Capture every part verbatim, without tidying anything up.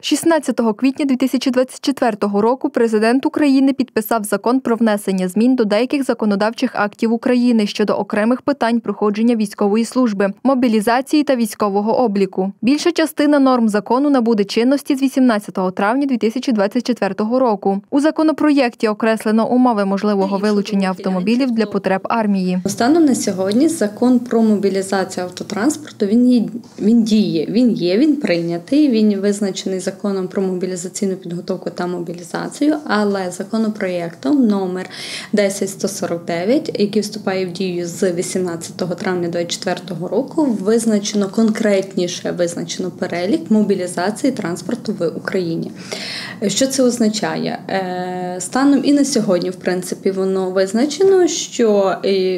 шістнадцятого квітня дві тисячі двадцять четвертого року президент України підписав Закон про внесення змін до деяких законодавчих актів України щодо окремих питань проходження військової служби, мобілізації та військового обліку. Більша частина норм закону набуде чинності з вісімнадцятого травня дві тисячі двадцять четвертого року. У законопроєкті окреслено умови можливого вилучення автомобілів для потреб армії. Станом на сьогодні Закон про мобілізацію автотранспорту, він, є, він діє, він є, він прийнятий, він визначений Законом про мобілізаційну підготовку та мобілізацію, але законопроєктом номер десять сто сорок дев'ять, який вступає в дію з вісімнадцятого травня двадцять четвертого року, визначено конкретніше визначено перелік мобілізації транспорту в Україні. Що це означає? Станом і на сьогодні, в принципі, воно визначено, що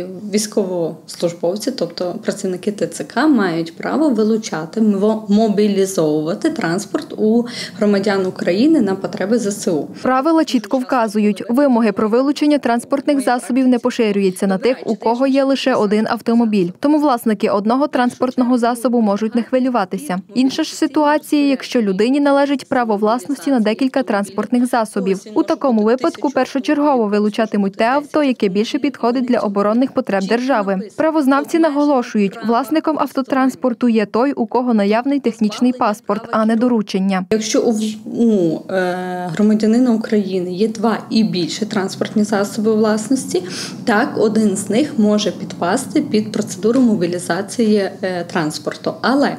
військовослужбовці, тобто працівники ТЦК, мають право вилучати, мобілізовувати транспорт у громадян України на потреби ЗСУ. Правила чітко вказують, вимоги про вилучення транспортних засобів не поширюються на тих, у кого є лише один автомобіль. Тому власники одного транспортного засобу можуть не хвилюватися. Інша ж ситуація, якщо людині належить право власності на декілька транспортних засобів. У такому випадку першочергово вилучатимуть те авто, яке більше підходить для оборонних потреб держави. Правознавці наголошують, власником автотранспорту є той, у кого наявний технічний паспорт, а не доручення. Якщо у, у е, громадянина України є два і більше транспортні засоби власності, так один з них може підпасти під процедуру мобілізації е, транспорту. Але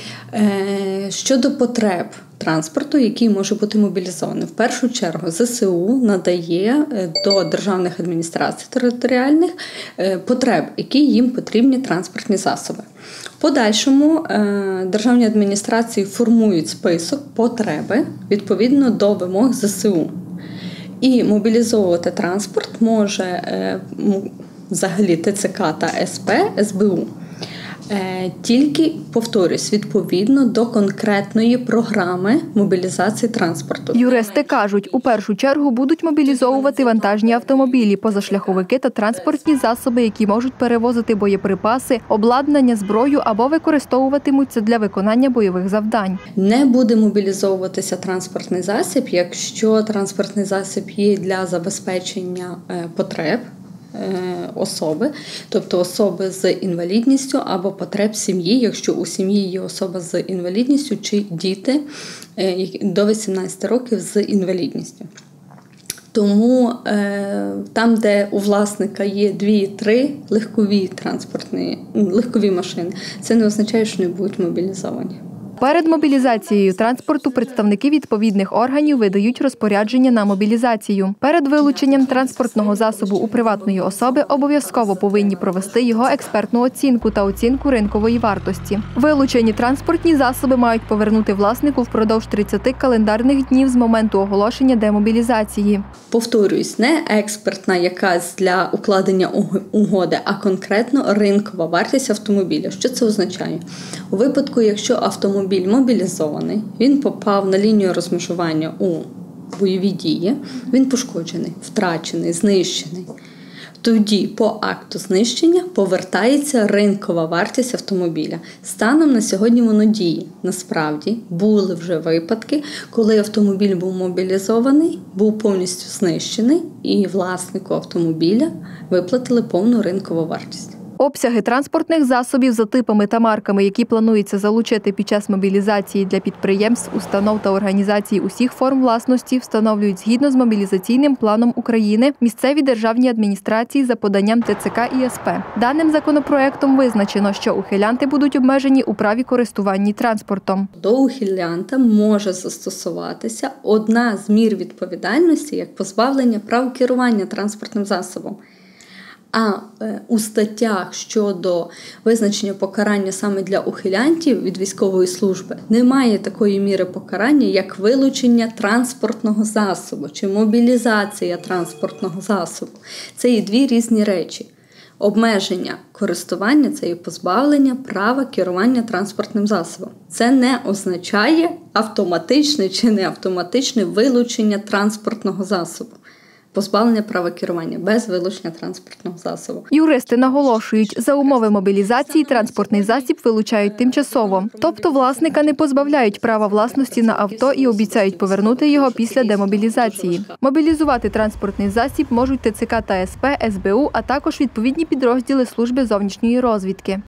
е, щодо потреб транспорту, який може бути мобілізований. В першу чергу ЗСУ надає до державних адміністрацій територіальних потреб, які їм потрібні транспортні засоби. В подальшому державні адміністрації формують список потреби відповідно до вимог ЗСУ. І мобілізовувати транспорт може взагалі ТЦК та СП, СБУ. Тільки, повторюсь, відповідно до конкретної програми мобілізації транспорту. Юристи кажуть, у першу чергу будуть мобілізовувати вантажні автомобілі, позашляховики та транспортні засоби, які можуть перевозити боєприпаси, обладнання, зброю або використовуватимуться для виконання бойових завдань. Не буде мобілізовуватися транспортний засіб, якщо транспортний засіб є для забезпечення потреб особи, тобто особи з інвалідністю або потреб сім'ї, якщо у сім'ї є особа з інвалідністю чи діти до вісімнадцяти років з інвалідністю. Тому там, де у власника є дві-три легкові транспортні, легкові машини, це не означає, що не будуть мобілізовані. Перед мобілізацією транспорту представники відповідних органів видають розпорядження на мобілізацію. Перед вилученням транспортного засобу у приватної особи обов'язково повинні провести його експертну оцінку та оцінку ринкової вартості. Вилучені транспортні засоби мають повернути власнику впродовж тридцяти календарних днів з моменту оголошення демобілізації. Повторюсь, не експертна якась для укладення угоди, а конкретно ринкова вартість автомобіля. Що це означає? У випадку, якщо автомобіль мобілізований, він попав на лінію розмежування у бойові дії, він пошкоджений, втрачений, знищений. Тоді по акту знищення повертається ринкова вартість автомобіля. Станом на сьогодні воно діє. Насправді були вже випадки, коли автомобіль був мобілізований, був повністю знищений і власнику автомобіля виплатили повну ринкову вартість. Обсяги транспортних засобів за типами та марками, які планується залучити під час мобілізації для підприємств, установ та організацій усіх форм власності, встановлюють згідно з мобілізаційним планом України місцеві державні адміністрації за поданням ТЦК і СП. Даним законопроектом визначено, що ухилянти будуть обмежені у праві користування транспортом. До ухилянта може застосуватися одна з мір відповідальності, як позбавлення прав керування транспортним засобом. А у статтях щодо визначення покарання саме для ухилянтів від військової служби немає такої міри покарання, як вилучення транспортного засобу чи мобілізація транспортного засобу. Це є дві різні речі. Обмеження користування – це є позбавлення права керування транспортним засобом. Це не означає автоматичне чи не автоматичне вилучення транспортного засобу. позбавлення права керування без вилучення транспортного засобу. Юристи наголошують, за умови мобілізації транспортний засіб вилучають тимчасово. Тобто власника не позбавляють права власності на авто і обіцяють повернути його після демобілізації. Мобілізувати транспортний засіб можуть Те Це Ка та Ес Пе, Ес Бе У, а також відповідні підрозділи Служби зовнішньої розвідки.